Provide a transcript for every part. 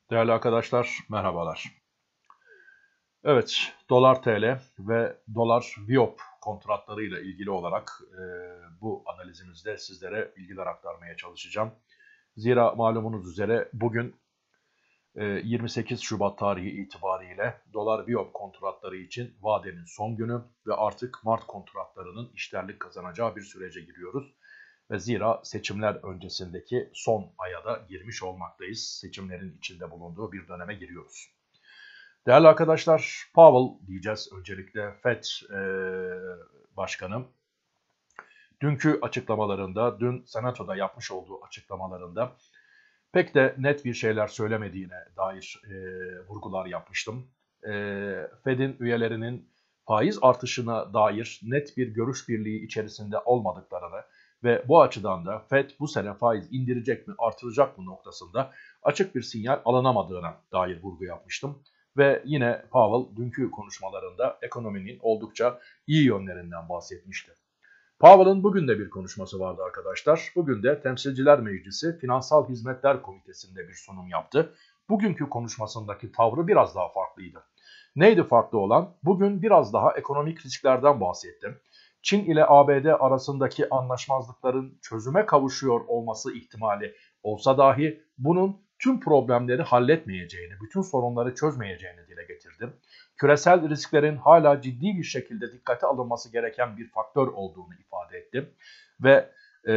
Değerli arkadaşlar, merhabalar. Evet, dolar TL ve dolar VIOP kontratları ile ilgili olarak bu analizimizde sizlere bilgiler aktarmaya çalışacağım. Zira malumunuz üzere bugün 28 Şubat tarihi itibariyle dolar VIOP kontratları için vadenin son günü ve artık Mart kontratlarının işlerlik kazanacağı bir sürece giriyoruz. Ve zira seçimler öncesindeki son aya da girmiş olmaktayız. Seçimlerin içinde bulunduğu bir döneme giriyoruz. Değerli arkadaşlar, Powell diyeceğiz öncelikle FED Başkanı. Dünkü açıklamalarında, dün Senato'da yapmış olduğu açıklamalarında pek de net bir şeyler söylemediğine dair vurgular yapmıştım. FED'in üyelerinin faiz artışına dair net bir görüş birliği içerisinde olmadıklarını ve bu açıdan da FED bu sene faiz indirecek mi, artıracak mı noktasında açık bir sinyal alınamadığına dair vurgu yapmıştım. Ve yine Powell dünkü konuşmalarında ekonominin oldukça iyi yönlerinden bahsetmişti. Powell'ın bugün de bir konuşması vardı arkadaşlar. Bugün de Temsilciler Meclisi Finansal Hizmetler Komitesi'nde bir sunum yaptı. Bugünkü konuşmasındaki tavrı biraz daha farklıydı. Neydi farklı olan? Bugün biraz daha ekonomik risklerden bahsettim. Çin ile ABD arasındaki anlaşmazlıkların çözüme kavuşuyor olması ihtimali olsa dahi bunun tüm problemleri halletmeyeceğini, bütün sorunları çözmeyeceğini dile getirdim. Küresel risklerin hala ciddi bir şekilde dikkate alınması gereken bir faktör olduğunu ifade ettim. Ve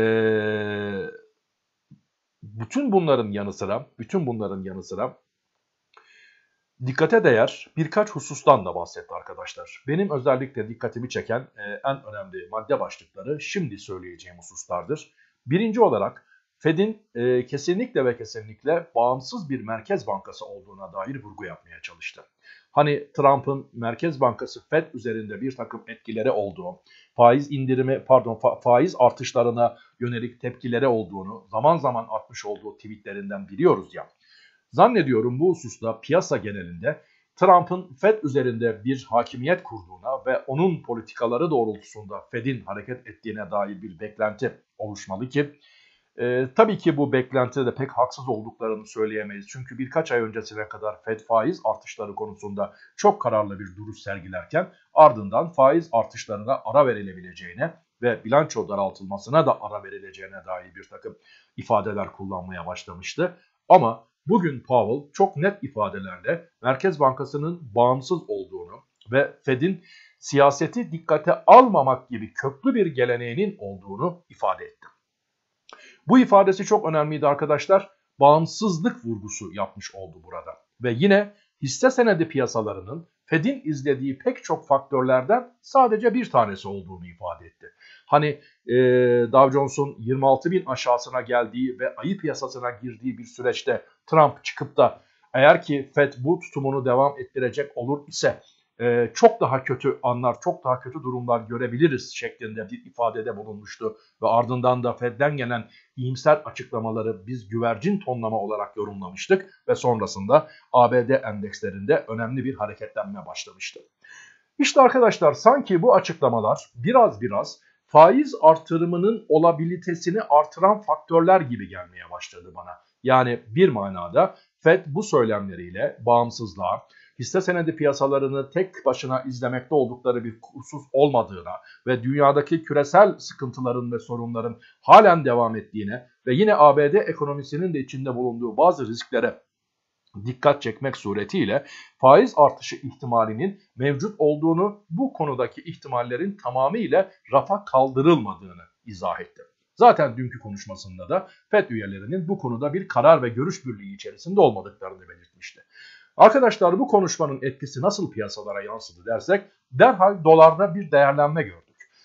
bütün bunların yanı sıra dikkate değer birkaç husustan da bahsetti arkadaşlar. Benim özellikle dikkatimi çeken en önemli madde başlıkları şimdi söyleyeceğim hususlardır. Birinci olarak Fed'in kesinlikle ve kesinlikle bağımsız bir merkez bankası olduğuna dair vurgu yapmaya çalıştı. Hani Trump'ın Merkez Bankası Fed üzerinde bir takım etkileri olduğu, faiz artışlarına yönelik tepkileri olduğunu zaman zaman atmış olduğu tweetlerinden biliyoruz ya. Zannediyorum bu hususta piyasa genelinde Trump'ın Fed üzerinde bir hakimiyet kurduğuna ve onun politikaları doğrultusunda Fed'in hareket ettiğine dair bir beklenti oluşmalı ki tabii ki bu beklentide de pek haksız olduklarını söyleyemeyiz. Çünkü birkaç ay öncesine kadar Fed faiz artışları konusunda çok kararlı bir duruş sergilerken ardından faiz artışlarına ara verilebileceğine ve bilanço daraltılmasına da ara verileceğine dair bir takım ifadeler kullanmaya başlamıştı. Ama bugün Powell çok net ifadelerle Merkez Bankası'nın bağımsız olduğunu ve Fed'in siyaseti dikkate almamak gibi köklü bir geleneğinin olduğunu ifade etti. Bu ifadesi çok önemliydi arkadaşlar. Bağımsızlık vurgusu yapmış oldu burada. Ve yine hisse senedi piyasalarının Fed'in izlediği pek çok faktörlerden sadece bir tanesi olduğunu ifade etti. Hani Dow Jones'un 26.000 aşağısına geldiği ve ayı piyasasına girdiği bir süreçte Trump çıkıp da eğer ki Fed bu tutumunu devam ettirecek olur ise çok daha kötü anlar, çok daha kötü durumlar görebiliriz şeklinde bir ifadede bulunmuştu. Ve ardından da Fed'den gelen iyimser açıklamaları biz güvercin tonlama olarak yorumlamıştık ve sonrasında ABD endekslerinde önemli bir hareketlenme başlamıştı. İşte arkadaşlar sanki bu açıklamalar biraz faiz artırımının olabilitesini artıran faktörler gibi gelmeye başladı bana. Yani bir manada Fed bu söylemleriyle bağımsızlığa, hisse senedi piyasalarını tek başına izlemekte oldukları bir husus olmadığına ve dünyadaki küresel sıkıntıların ve sorunların halen devam ettiğine ve yine ABD ekonomisinin de içinde bulunduğu bazı risklere dikkat çekmek suretiyle faiz artışı ihtimalinin mevcut olduğunu, bu konudaki ihtimallerin tamamıyla rafa kaldırılmadığını izah etti. Zaten dünkü konuşmasında da FED üyelerinin bu konuda bir karar ve görüş birliği içerisinde olmadıklarını belirtmişti. Arkadaşlar bu konuşmanın etkisi nasıl piyasalara yansıdı dersek derhal dolarda bir değerlenme gördük.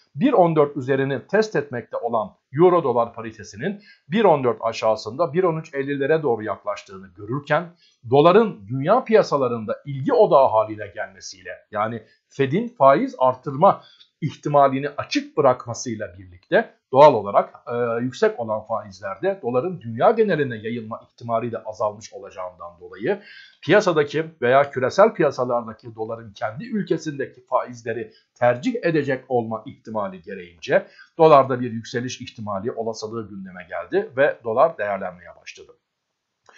1.14 üzerini test etmekte olan euro dolar paritesinin 1.14 aşağısında 1.13.50'lere doğru yaklaştığını görürken doların dünya piyasalarında ilgi odağı haline gelmesiyle yani Fed'in faiz artırma ihtimalini açık bırakmasıyla birlikte doğal olarak yüksek olan faizlerde doların dünya geneline yayılma ihtimali de azalmış olacağından dolayı piyasadaki veya küresel piyasalardaki doların kendi ülkesindeki faizleri tercih edecek olma ihtimali gereğince dolarda bir yükseliş ihtimali olasılığı gündeme geldi ve dolar değerlenmeye başladı.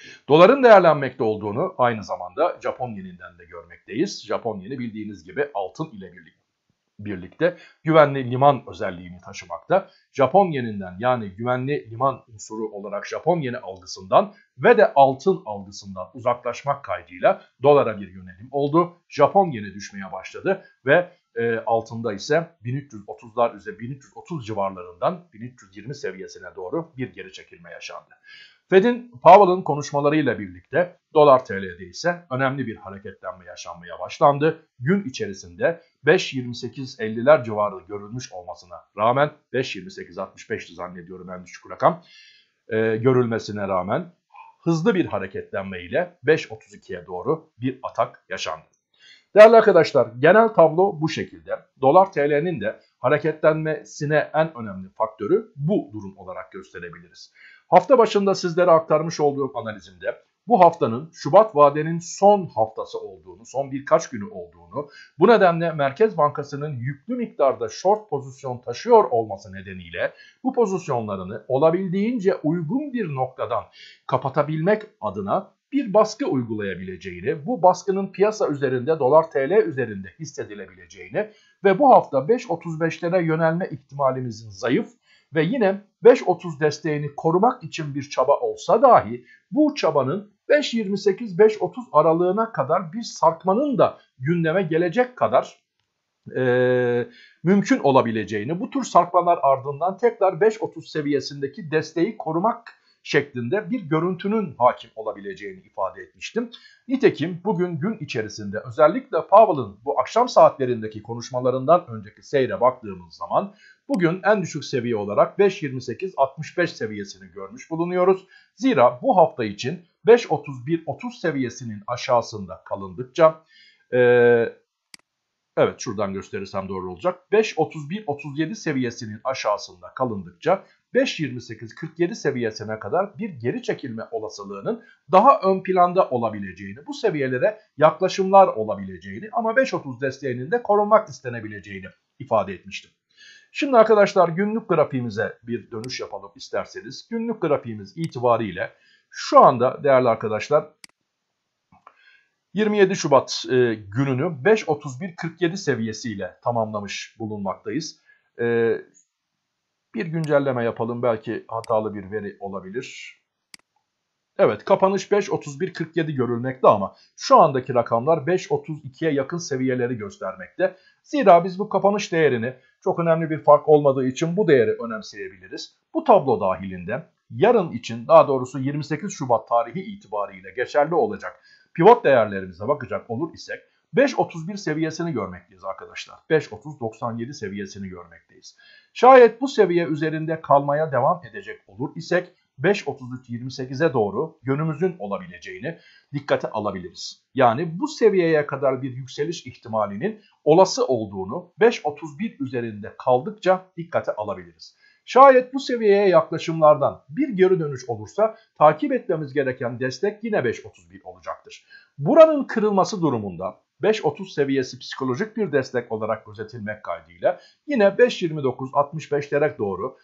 Doların değerlenmekte olduğunu aynı zamanda Japon yeninden de görmekteyiz. Japon yeni bildiğiniz gibi altın ile birlikte güvenli liman özelliğini taşımakta. Japon yeninden yani güvenli liman unsuru olarak Japon yeni algısından ve de altın algısından uzaklaşmak kaydıyla dolara bir yönelim oldu. Japon yeni düşmeye başladı ve altında ise 1330'lar üzeri 1330 civarlarından 1320 seviyesine doğru bir geri çekilme yaşandı. Fed'in Powell'ın konuşmalarıyla birlikte dolar TL'de ise önemli bir hareketlenme yaşanmaya başlandı. Gün içerisinde 5.28.50'ler civarı görülmüş olmasına rağmen 5.28.65'ti zannediyorum en düşük rakam görülmesine rağmen hızlı bir hareketlenme ile 5.32'ye doğru bir atak yaşandı. Değerli arkadaşlar, genel tablo bu şekilde. Dolar TL'nin de hareketlenmesine en önemli faktörü bu durum olarak gösterebiliriz. Hafta başında sizlere aktarmış olduğum analizimde bu haftanın Şubat vadenin son haftası olduğunu, son birkaç günü olduğunu, bu nedenle Merkez Bankası'nın yüklü miktarda short pozisyon taşıyor olması nedeniyle bu pozisyonlarını olabildiğince uygun bir noktadan kapatabilmek adına bir baskı uygulayabileceğini, bu baskının piyasa üzerinde dolar TL üzerinde hissedilebileceğini ve bu hafta 5.35'lere yönelme ihtimalimizin zayıf ve yine 5.30 desteğini korumak için bir çaba olsa dahi bu çabanın 5.28-5.30 aralığına kadar bir sarkmanın da gündeme gelecek kadar mümkün olabileceğini, bu tür sarkmalar ardından tekrar 5.30 seviyesindeki desteği korumak şeklinde bir görüntünün hakim olabileceğini ifade etmiştim. Nitekim bugün gün içerisinde özellikle Powell'ın bu akşam saatlerindeki konuşmalarından önceki seyre baktığımız zaman bugün en düşük seviye olarak 5.28-65 seviyesini görmüş bulunuyoruz. Zira bu hafta için 5.31-30 seviyesinin aşağısında kalındıkça evet şuradan gösterirsem doğru olacak. 5.31-37 seviyesinin aşağısında kalındıkça 5.28-47 seviyesine kadar bir geri çekilme olasılığının daha ön planda olabileceğini, bu seviyelere yaklaşımlar olabileceğini ama 5.30 desteğinin de korunmak istenebileceğini ifade etmiştim. Şimdi arkadaşlar günlük grafiğimize bir dönüş yapalım isterseniz. Günlük grafiğimiz itibariyle şu anda değerli arkadaşlar 27 Şubat gününü 5.31.47 seviyesiyle tamamlamış bulunmaktayız. Bir güncelleme yapalım, belki hatalı bir veri olabilir. Evet, kapanış 5.31.47 görülmekte ama şu andaki rakamlar 5.32'ye yakın seviyeleri göstermekte. Zira biz bu kapanış değerini, çok önemli bir fark olmadığı için bu değeri önemseyebiliriz. Bu tablo dahilinde yarın için, daha doğrusu 28 Şubat tarihi itibariyle geçerli olacak pivot değerlerimize bakacak olur isek 5.31 seviyesini görmekteyiz arkadaşlar. 5.30-97 seviyesini görmekteyiz. Şayet bu seviye üzerinde kalmaya devam edecek olur isek 5.33-28'e doğru yönümüzün olabileceğini dikkate alabiliriz. Yani bu seviyeye kadar bir yükseliş ihtimalinin olası olduğunu 5.31 üzerinde kaldıkça dikkate alabiliriz. Şayet bu seviyeye yaklaşımlardan bir geri dönüş olursa takip etmemiz gereken destek yine 5.31 olacaktır. Buranın kırılması durumunda 5.30 seviyesi psikolojik bir destek olarak gözetilmek kaydıyla yine 5.29-65'lere doğru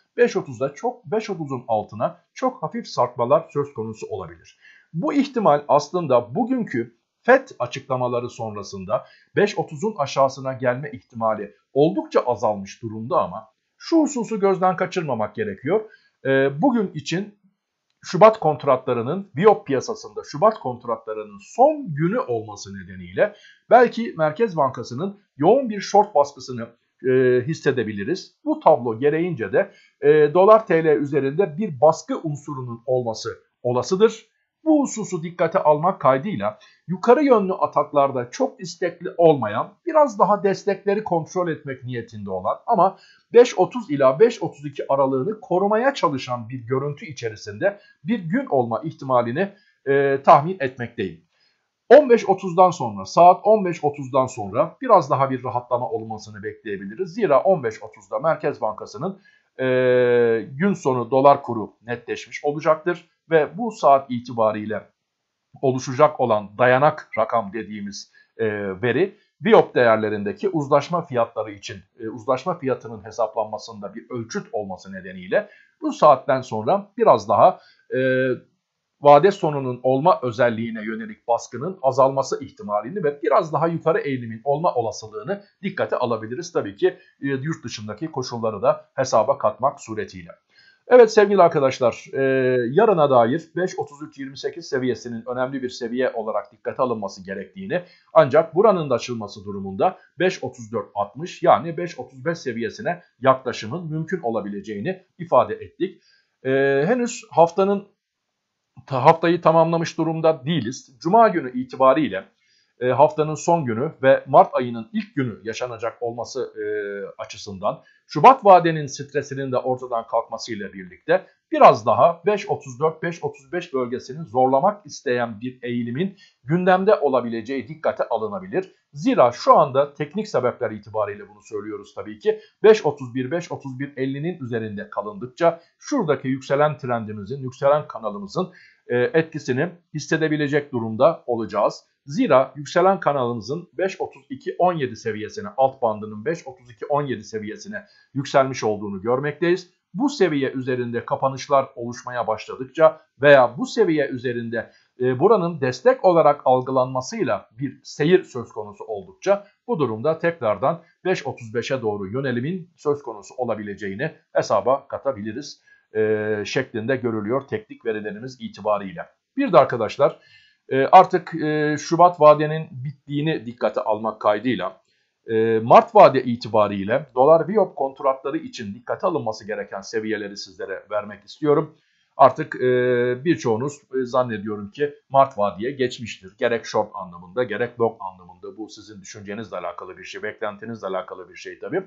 5.30'un altına çok hafif sarkmalar söz konusu olabilir. Bu ihtimal aslında bugünkü FED açıklamaları sonrasında 5.30'un aşağısına gelme ihtimali oldukça azalmış durumda ama şu hususu gözden kaçırmamak gerekiyor. Bugün için Şubat kontratlarının, Viyop piyasasında Şubat kontratlarının son günü olması nedeniyle belki Merkez Bankası'nın yoğun bir short baskısını hissedebiliriz. Bu tablo gereğince de dolar TL üzerinde bir baskı unsurunun olması olasıdır. Bu hususu dikkate almak kaydıyla yukarı yönlü ataklarda çok istekli olmayan, biraz daha destekleri kontrol etmek niyetinde olan ama 5.30 ila 5.32 aralığını korumaya çalışan bir görüntü içerisinde bir gün olma ihtimalini tahmin etmekteyim. 15.30'dan sonra, saat 15.30'dan sonra biraz daha bir rahatlama olmasını bekleyebiliriz. Zira 15.30'da Merkez Bankası'nın gün sonu dolar kuru netleşmiş olacaktır. Ve bu saat itibariyle oluşacak olan dayanak rakam dediğimiz veri Viyop değerlerindeki uzlaşma fiyatları için uzlaşma fiyatının hesaplanmasında bir ölçüt olması nedeniyle bu saatten sonra biraz daha vade sonunun olma özelliğine yönelik baskının azalması ihtimalini ve biraz daha yukarı eğilimin olma olasılığını dikkate alabiliriz. Tabii ki yurt dışındaki koşulları da hesaba katmak suretiyle. Evet sevgili arkadaşlar, yarına dair 5.33.28 seviyesinin önemli bir seviye olarak dikkate alınması gerektiğini, ancak buranın da açılması durumunda 5.34.60 yani 5.35 seviyesine yaklaşımın mümkün olabileceğini ifade ettik. Henüz haftayı tamamlamış durumda değiliz. Cuma günü itibariyle haftanın son günü ve Mart ayının ilk günü yaşanacak olması açısından Şubat vadenin stresinin de ortadan kalkmasıyla birlikte biraz daha 5.34-5.35 bölgesini zorlamak isteyen bir eğilimin gündemde olabileceği dikkate alınabilir. Zira şu anda teknik sebepler itibariyle bunu söylüyoruz tabii ki. 5.31-5.31.50'nin üzerinde kalındıkça şuradaki yükselen trendimizin, yükselen kanalımızın etkisini hissedebilecek durumda olacağız. Zira yükselen kanalımızın 5.32.17 seviyesine, alt bandının 5.32.17 seviyesine yükselmiş olduğunu görmekteyiz. Bu seviye üzerinde kapanışlar oluşmaya başladıkça veya bu seviye üzerinde buranın destek olarak algılanmasıyla bir seyir söz konusu oldukça bu durumda tekrardan 5.35'e doğru yönelimin söz konusu olabileceğini hesaba katabiliriz şeklinde görülüyor teknik verilerimiz itibariyle. Bir de arkadaşlar artık Şubat vadenin bittiğini dikkate almak kaydıyla Mart vade itibariyle dolar Viyop kontratları için dikkate alınması gereken seviyeleri sizlere vermek istiyorum. Artık birçoğunuz zannediyorum ki Mart vadeye geçmiştir. Gerek short anlamında gerek long anlamında. Bu sizin düşüncenizle alakalı bir şey, beklentinizle alakalı bir şey tabii.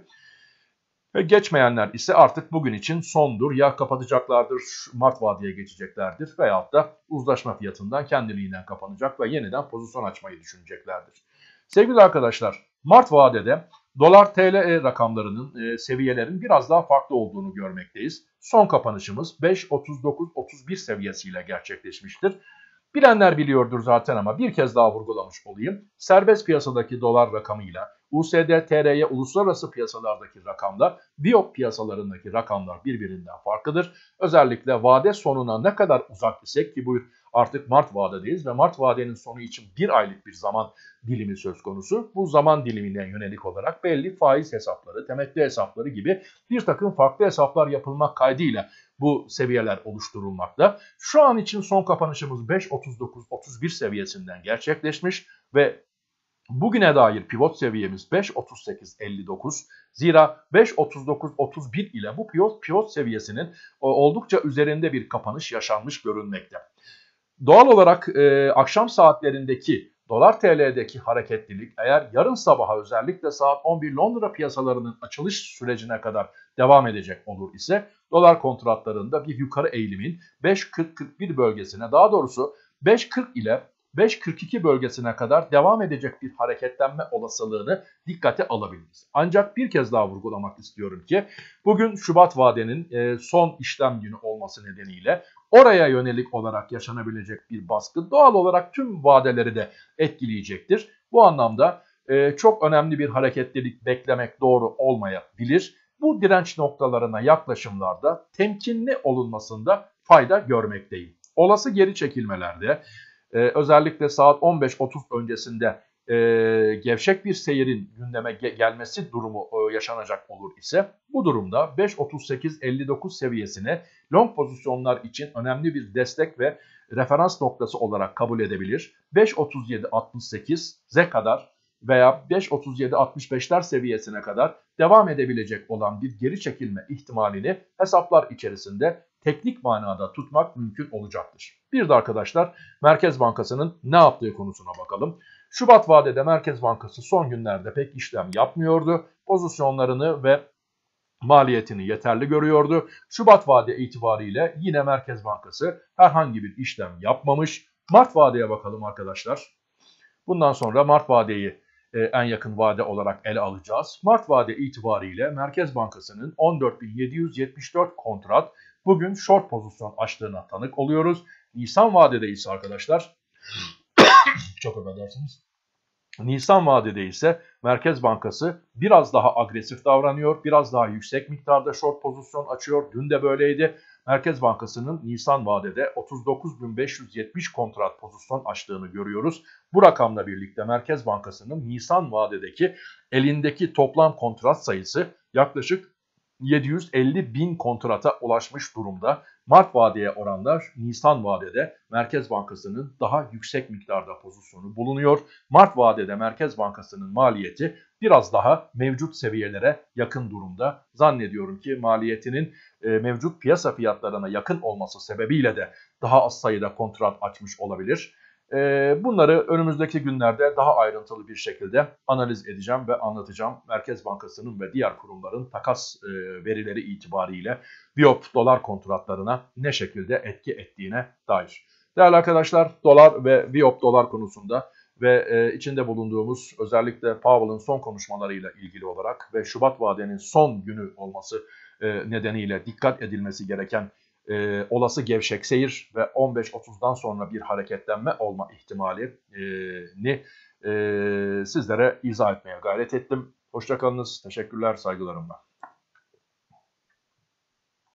Ve geçmeyenler ise artık bugün için sondur. Ya kapatacaklardır, Mart vadeye geçeceklerdir veyahut da uzlaşma fiyatından kendiliğinden kapanacak ve yeniden pozisyon açmayı düşüneceklerdir. Sevgili arkadaşlar, Mart vadede dolar TL rakamlarının, seviyelerin biraz daha farklı olduğunu görmekteyiz. Son kapanışımız 5.39.31 seviyesiyle gerçekleşmiştir. Bilenler biliyordur zaten ama bir kez daha vurgulamış olayım. Serbest piyasadaki dolar rakamıyla USD TR'ye uluslararası piyasalardaki rakamlar, Viyop piyasalarındaki rakamlar birbirinden farklıdır. Özellikle vade sonuna ne kadar uzak isek ki bu artık Mart vadedeyiz ve Mart vadenin sonu için bir aylık bir zaman dilimi söz konusu. Bu zaman dilimine yönelik olarak belli faiz hesapları, temettü hesapları gibi bir takım farklı hesaplar yapılmak kaydıyla bu seviyeler oluşturulmakta. Şu an için son kapanışımız 5.39.31 seviyesinden gerçekleşmiş ve bugüne dair pivot seviyemiz 5.38.59. Zira 5.39.31 ile bu pivot seviyesinin oldukça üzerinde bir kapanış yaşanmış görünmekte. Doğal olarak akşam saatlerindeki dolar TL'deki hareketlilik eğer yarın sabaha özellikle saat 11 Londra piyasalarının açılış sürecine kadar devam edecek olur ise dolar kontratlarında bir yukarı eğilimin 5.40-41 bölgesine, daha doğrusu 5.40 ile 5.42 bölgesine kadar devam edecek bir hareketlenme olasılığını dikkate alabiliriz. Ancak bir kez daha vurgulamak istiyorum ki bugün Şubat vadenin son işlem günü olması nedeniyle oraya yönelik olarak yaşanabilecek bir baskı doğal olarak tüm vadeleri de etkileyecektir. Bu anlamda çok önemli bir hareketlilik beklemek doğru olmayabilir. Bu direnç noktalarına yaklaşımlarda temkinli olunmasında fayda görmekteyim. Olası geri çekilmelerde özellikle saat 15.30 öncesinde gevşek bir seyirin gündeme gelmesi durumu yaşanacak olur ise bu durumda 5.38.59 seviyesini long pozisyonlar için önemli bir destek ve referans noktası olarak kabul edebilir. 5.37.68'e kadar veya 5.37.65'ler seviyesine kadar devam edebilecek olan bir geri çekilme ihtimalini hesaplar içerisinde teknik manada tutmak mümkün olacaktır. Bir de arkadaşlar Merkez Bankası'nın ne yaptığı konusuna bakalım. Şubat vadede Merkez Bankası son günlerde pek işlem yapmıyordu. Pozisyonlarını ve maliyetini yeterli görüyordu. Şubat vade itibariyle yine Merkez Bankası herhangi bir işlem yapmamış. Mart vadeye bakalım arkadaşlar. Bundan sonra Mart vadeyi en yakın vade olarak ele alacağız. Mart vade itibariyle Merkez Bankası'nın 14.774 kontrat bugün short pozisyon açtığına tanık oluyoruz. Nisan vadede ise arkadaşlar çok affedersiniz. Nisan vadede ise Merkez Bankası biraz daha agresif davranıyor, biraz daha yüksek miktarda short pozisyon açıyor. Dün de böyleydi. Merkez Bankası'nın Nisan vadede 39.570 kontrat pozisyon açtığını görüyoruz. Bu rakamla birlikte Merkez Bankası'nın Nisan vadedeki elindeki toplam kontrat sayısı yaklaşık 750 bin kontrata ulaşmış durumda. Mart vadeye oranla Nisan vadede Merkez Bankası'nın daha yüksek miktarda pozisyonu bulunuyor. Mart vadede Merkez Bankası'nın maliyeti biraz daha mevcut seviyelere yakın durumda. Zannediyorum ki maliyetinin mevcut piyasa fiyatlarına yakın olması sebebiyle de daha az sayıda kontrat açmış olabilir. Bunları önümüzdeki günlerde daha ayrıntılı bir şekilde analiz edeceğim ve anlatacağım. Merkez Bankası'nın ve diğer kurumların takas verileri itibariyle Viyop dolar kontratlarına ne şekilde etki ettiğine dair. Değerli arkadaşlar, dolar ve Viyop dolar konusunda ve içinde bulunduğumuz özellikle Powell'ın son konuşmalarıyla ilgili olarak ve Şubat vadenin son günü olması nedeniyle dikkat edilmesi gereken olası gevşek seyir ve 15.30'dan sonra bir hareketlenme olma ihtimalini sizlere izah etmeye gayret ettim. Hoşça kalınız, teşekkürler, saygılarımla.